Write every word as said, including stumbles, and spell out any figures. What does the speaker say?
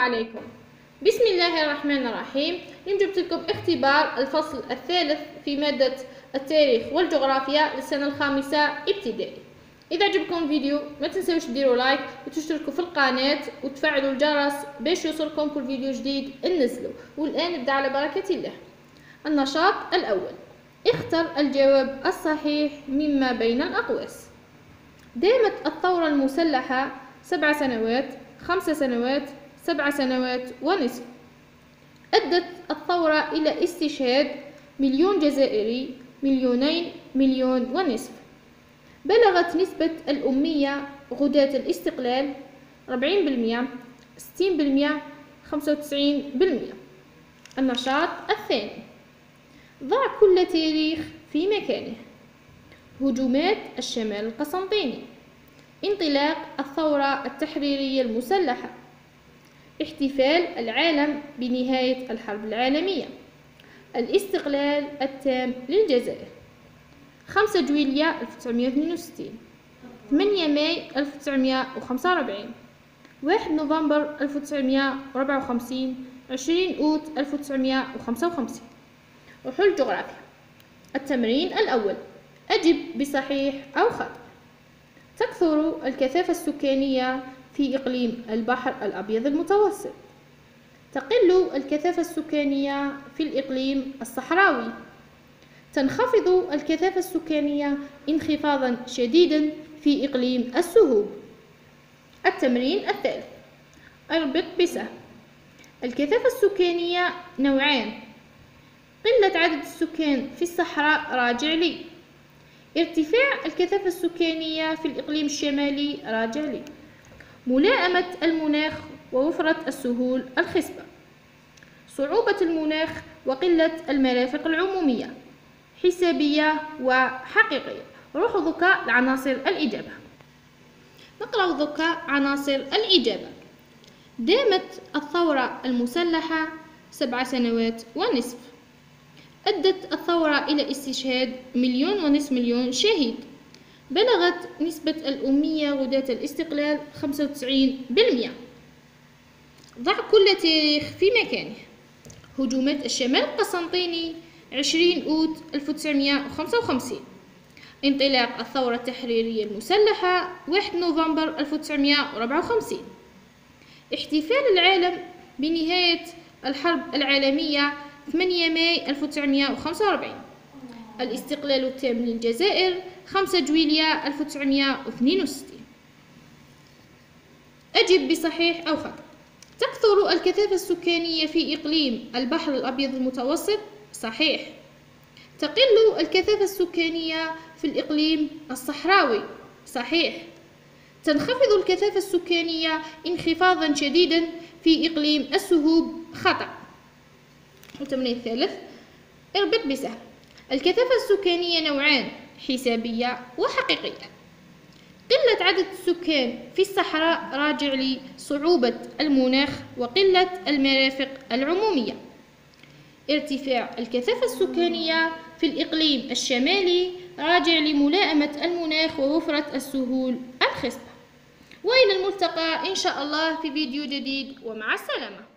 عليكم. بسم الله الرحمن الرحيم. اليوم جبت لكم اختبار الفصل الثالث في مادة التاريخ والجغرافيا للسنة الخامسة ابتدائي. إذا عجبكم الفيديو ما تنسوش ديروا لايك وتشتركوا في القناة وتفعلوا الجرس باش يوصلكم كل فيديو جديد ننزله. والآن نبدأ على بركة الله. النشاط الأول: اختر الجواب الصحيح مما بين الأقواس. دامت الثورة المسلحة سبع سنوات، خمس سنوات، سبع سنوات ونصف. أدت الثورة إلى استشهاد مليون جزائري، مليونين، مليون ونصف. بلغت نسبة الأمية غداة الاستقلال أربعين بالمئة، ستين بالمئة، خمسة وتسعين بالمئة. النشاط الثاني: ضع كل تاريخ في مكانه. هجومات الشمال القسنطيني، انطلاق الثورة التحريرية المسلحة، احتفال العالم بنهاية الحرب العالمية، الاستقلال التام للجزائر، خمسة جويلية ألف وتسعمائة واثنين وستين، ثمانية ماي ألف وتسعمائة وخمسة وأربعين، واحد نوفمبر ألف وتسعمائة وأربعة وخمسين، عشرين أوت ألف وتسعمائة وخمسة وخمسين. وحل جغرافيا. التمرين الأول: أجب بصحيح أو خطأ. تكثر الكثافة السكانية في إقليم البحر الأبيض المتوسط. تقل الكثافة السكانية في الإقليم الصحراوي. تنخفض الكثافة السكانية انخفاضا شديدا في إقليم السهوب. التمرين الثالث: اربط بسهم. الكثافة السكانية نوعان: قلة عدد السكان في الصحراء راجع لي، ارتفاع الكثافة السكانية في الإقليم الشمالي راجع لي، ملائمة المناخ ووفرة السهول الخصبة، صعوبة المناخ وقلة المرافق العمومية، حسابية وحقيقية. روحوا ذكاء لعناصر الإجابة. نقرأ ذكاء عناصر الإجابة. دامت الثورة المسلحة سبع سنوات ونصف. أدت الثورة إلى استشهاد مليون ونصف مليون شهيد. بلغت نسبة الأمية غداة الاستقلال خمسة وتسعين بالمئة. ضع كل تاريخ في مكانه. هجومات الشمال القسنطيني عشرين أوت ألف وتسعمائة وخمسة وخمسين. انطلاق الثورة التحريرية المسلحة واحد نوفمبر ألف وتسعمائة وأربعة وخمسين. احتفال العالم بنهاية الحرب العالمية ثمانية ماي ألف وتسعمائة وخمسة وأربعين. الاستقلال التام للجزائر خمسة جويلية ألف وتسعمائة واثنين وستين. أجب بصحيح أو خطأ. تكثر الكثافة السكانية في إقليم البحر الأبيض المتوسط. صحيح. تقل الكثافة السكانية في الإقليم الصحراوي. صحيح. تنخفض الكثافة السكانية انخفاضا شديدا في إقليم السهوب. خطأ. التمرين الثالث: اربط بسهم. الكثافة السكانية نوعان: حسابية وحقيقية. قلة عدد السكان في الصحراء راجع لصعوبة المناخ وقلة المرافق العمومية. ارتفاع الكثافة السكانية في الإقليم الشمالي راجع لملائمة المناخ ووفرة السهول الخصبة. وإلى الملتقى إن شاء الله في فيديو جديد، ومع السلامة.